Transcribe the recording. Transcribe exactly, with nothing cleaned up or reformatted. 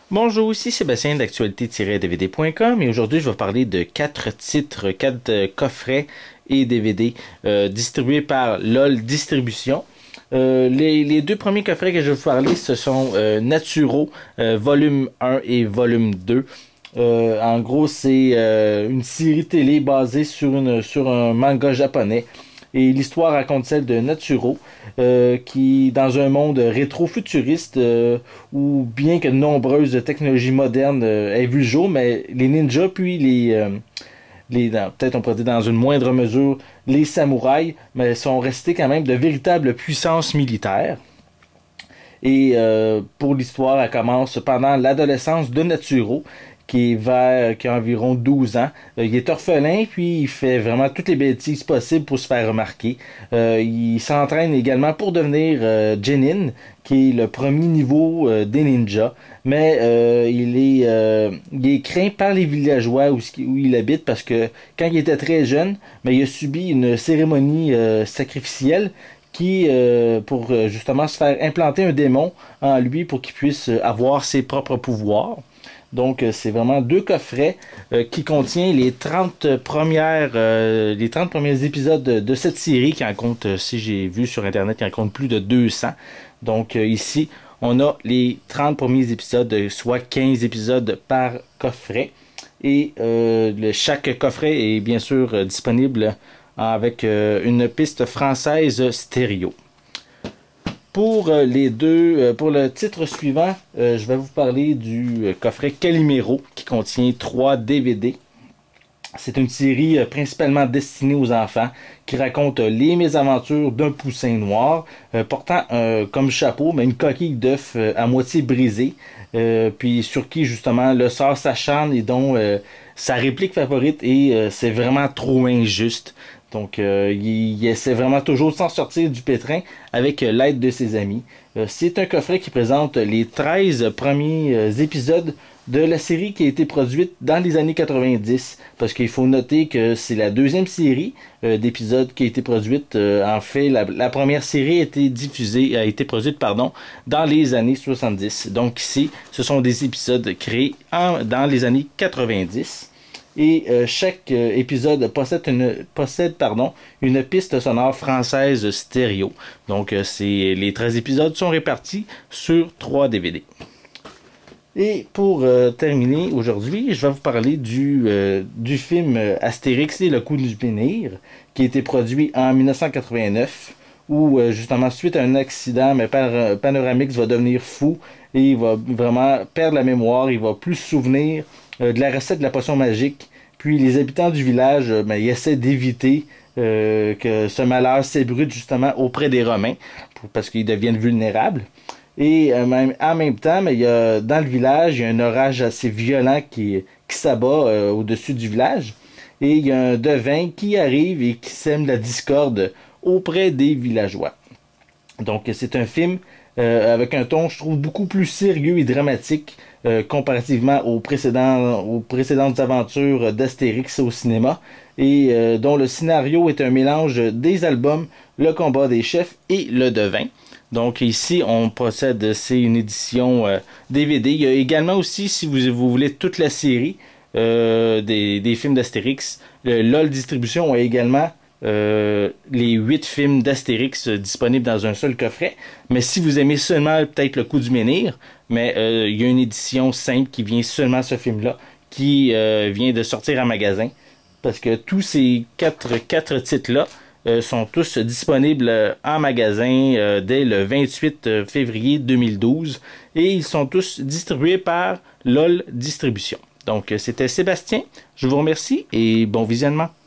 Bonjour, ici Sébastien d'actualité tiret D V D point com et aujourd'hui je vais vous parler de quatre titres, quatre euh, coffrets et D V D euh, distribués par LOL Distribution. Euh, les, les deux premiers coffrets que je vais vous parler, ce sont euh, Naturo, euh, volume un et volume deux. Euh, en gros, c'est euh, une série télé basée sur, une, sur un manga japonais. Et l'histoire raconte celle de Naturo, euh, qui, dans un monde rétro-futuriste, euh, où bien que de nombreuses technologies modernes euh, aient vu le jour, mais les ninjas, puis les, euh, les peut-être on pourrait dire dans une moindre mesure, les samouraïs, mais sont restés quand même de véritables puissances militaires. Et euh, pour l'histoire, elle commence pendant l'adolescence de Naturo, qui est vers, qui a environ douze ans. Euh, il est orphelin, puis il fait vraiment toutes les bêtises possibles pour se faire remarquer. Euh, il s'entraîne également pour devenir euh, Genin, qui est le premier niveau euh, des ninjas. Mais euh, il, est, euh, il est craint par les villageois où, où il habite, parce que quand il était très jeune, mais il a subi une cérémonie euh, sacrificielle qui, euh, pour euh, justement se faire implanter un démon en lui pour qu'il puisse avoir ses propres pouvoirs. Donc, c'est vraiment deux coffrets euh, qui contiennent les trente premières, euh, les trente premiers épisodes de, de cette série qui en compte, euh, si j'ai vu sur Internet, qui en compte plus de deux cents. Donc, euh, ici, on a les trente premiers épisodes, soit quinze épisodes par coffret. Et euh, le, chaque coffret est bien sûr euh, disponible avec euh, une piste française stéréo. Pour euh, les deux, euh, pour le titre suivant, euh, je vais vous parler du euh, coffret Calimero qui contient trois D V D. C'est une série euh, principalement destinée aux enfants qui raconte euh, les mésaventures d'un poussin noir euh, portant euh, comme chapeau mais une coquille d'œuf euh, à moitié brisée, euh, puis sur qui justement le sort s'acharne et dont euh, sa réplique favorite est euh, c'est vraiment trop injuste. Donc, euh, il, il essaie vraiment toujours de s'en sortir du pétrin avec euh, l'aide de ses amis. Euh, c'est un coffret qui présente les treize premiers euh, épisodes de la série qui a été produite dans les années quatre-vingt-dix. Parce qu'il faut noter que c'est la deuxième série euh, d'épisodes qui a été produite. Euh, en fait, la, la première série a été diffusée, a été produite, pardon, dans les années soixante-dix. Donc ici, ce sont des épisodes créés en, dans les années quatre-vingt-dix. Et euh, chaque euh, épisode possède, une, possède pardon, une piste sonore française stéréo. Donc euh, c'est, les treize épisodes sont répartis sur trois D V D. Et pour euh, terminer aujourd'hui, je vais vous parler du, euh, du film Astérix et le coup du menhir, qui a été produit en mille neuf cent quatre-vingt-neuf, où euh, justement suite à un accident, mais Pan Panoramix va devenir fou et il va vraiment perdre la mémoire, il va plus se souvenir euh, de la recette de la potion magique. Puis les habitants du village, euh, ben, ils essaient d'éviter euh, que ce malheur s'ébruite justement auprès des Romains, pour, parce qu'ils deviennent vulnérables. Et euh, même, en même temps, mais il y a, dans le village, il y a un orage assez violent qui, qui s'abat euh, au-dessus du village. Et il y a un devin qui arrive et qui sème la discorde auprès des villageois. Donc c'est un film euh, avec un ton, je trouve, beaucoup plus sérieux et dramatique euh, comparativement aux, précédents, aux précédentes aventures d'Astérix au cinéma, et euh, dont le scénario est un mélange des albums Le combat des chefs et Le devin. Donc ici, on possède, c'est une édition euh, D V D. Il y a également aussi, si vous, vous voulez, toute la série euh, des, des films d'Astérix. Le LOL Distribution a également Euh, les huit films d'Astérix euh, disponibles dans un seul coffret. Mais si vous aimez seulement peut-être le coup du menhir, mais euh, il y a une édition simple qui vient seulement ce film-là, qui euh, vient de sortir en magasin. Parce que tous ces quatre, quatre titres-là euh, sont tous disponibles euh, en magasin euh, dès le vingt-huit février deux mille douze. Et ils sont tous distribués par LOL Distribution. Donc c'était Sébastien, je vous remercie et bon visionnement.